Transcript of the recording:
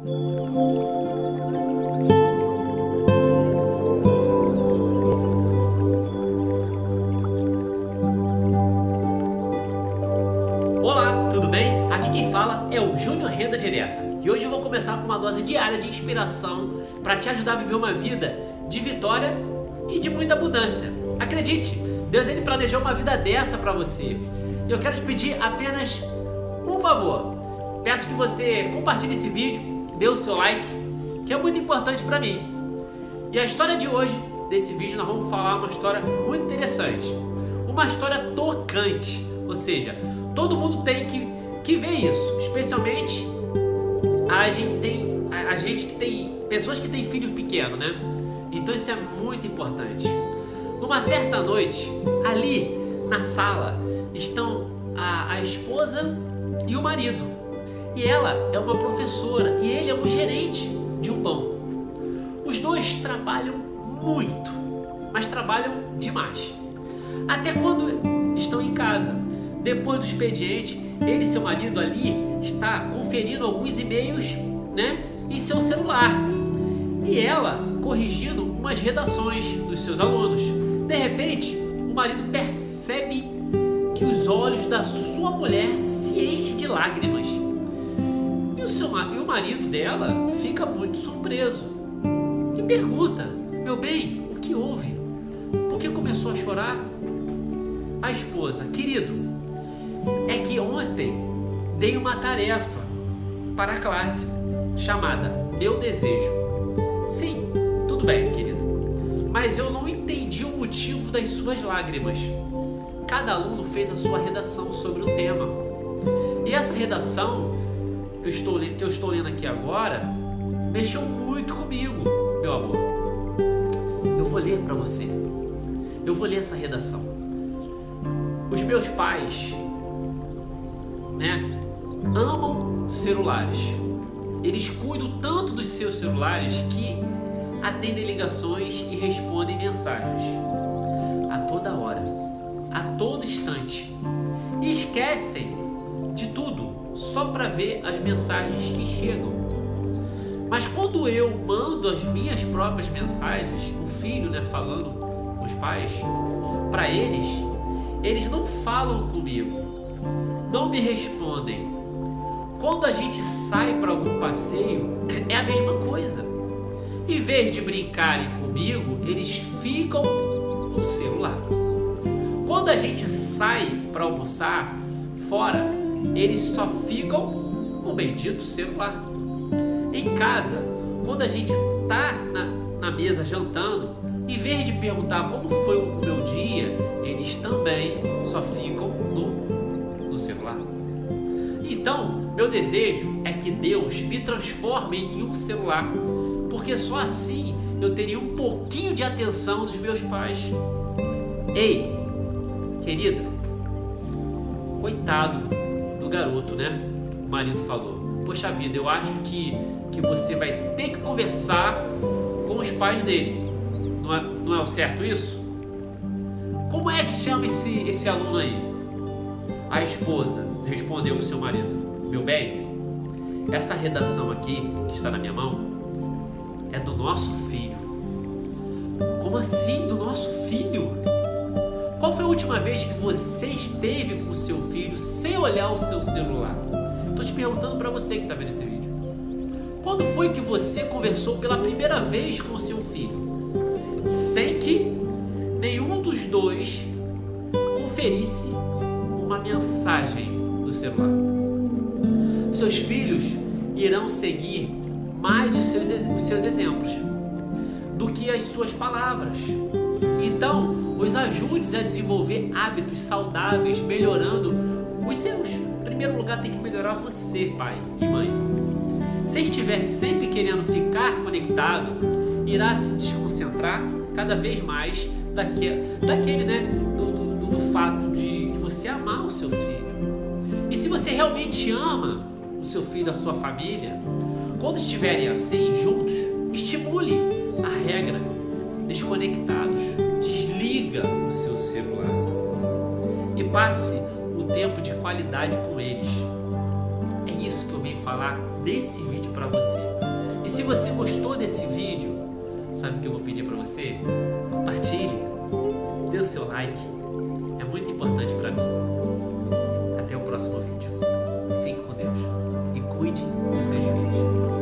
Olá, tudo bem? Aqui quem fala é o Júnior Renda Direta e hoje eu vou começar com uma dose diária de inspiração para te ajudar a viver uma vida de vitória e de muita abundância. Acredite, Deus ele planejou uma vida dessa para você. E eu quero te pedir apenas um favor. Peço que você compartilhe esse vídeo, dê o seu like, que é muito importante para mim. E a história de hoje, desse vídeo, nós vamos falar uma história muito interessante. Uma história tocante, ou seja, todo mundo tem que ver isso, especialmente a gente que tem pessoas que têm filhos pequenos, né? Então isso é muito importante. Numa certa noite, ali na sala, estão a esposa e o marido. E ela é uma professora e ele é um gerente de um banco. Os dois trabalham muito, mas trabalham demais. Até quando estão em casa, depois do expediente, ele e seu marido ali está conferindo alguns e-mails, né, em seu celular. E ela corrigindo umas redações dos seus alunos. De repente, o marido percebe que os olhos da sua mulher se enchem de lágrimas. E o marido dela fica muito surpreso e pergunta: meu bem, o que houve? Por que começou a chorar? A esposa: querido, é que ontem dei uma tarefa para a classe chamada Meu Desejo. Sim, tudo bem, querido, mas eu não entendi o motivo das suas lágrimas. Cada aluno fez a sua redação sobre o tema. E essa redação que eu estou lendo aqui agora mexeu muito comigo, meu amor. Eu vou ler para você. Eu vou ler essa redação. Os meus pais, né, amam celulares. Eles cuidam tanto dos seus celulares que atendem ligações e respondem mensagens a toda hora, a todo instante, e esquecem de tudo só para ver as mensagens que chegam. Mas quando eu mando as minhas próprias mensagens, o filho, né, falando com os pais, para eles não falam comigo, não me respondem. Quando a gente sai para algum passeio, é a mesma coisa. Em vez de brincarem comigo, eles ficam no celular. Quando a gente sai para almoçar fora, eles só ficam no bendito celular. Em casa, quando a gente tá na mesa jantando, em vez de perguntar como foi o meu dia, eles também só ficam no celular. Então, meu desejo é que Deus me transforme em um celular, porque só assim eu teria um pouquinho de atenção dos meus pais. Ei, querida, coitado do garoto, né? O marido falou: poxa vida, eu acho que você vai ter que conversar com os pais dele. Não é o certo isso? Como é que chama esse aluno aí? A esposa respondeu para o seu marido: meu bem, essa redação aqui que está na minha mão é do nosso filho. Como assim, do nosso filho? Qual foi a última vez que você esteve com o seu filho sem olhar o seu celular? Estou te perguntando para você que está vendo esse vídeo. Quando foi que você conversou pela primeira vez com o seu filho sem que nenhum dos dois conferisse uma mensagem do celular? Seus filhos irão seguir mais os seus exemplos do que as suas palavras. Então, os ajude a desenvolver hábitos saudáveis, melhorando os seus. Em primeiro lugar, tem que melhorar você, pai e mãe. Se estiver sempre querendo ficar conectado, irá se desconcentrar cada vez mais daquele, né, do fato de você amar o seu filho. E se você realmente ama o seu filho, a sua família, quando estiverem assim juntos, estimule a regra: desconectados, desliga o seu celular e passe o tempo de qualidade com eles. É isso que eu vim falar desse vídeo para você. se você gostou desse vídeo, sabe o que eu vou pedir para você? Compartilhe, dê o seu like, é muito importante para mim. Até o próximo vídeo. Fique com Deus e cuide dos seus filhos.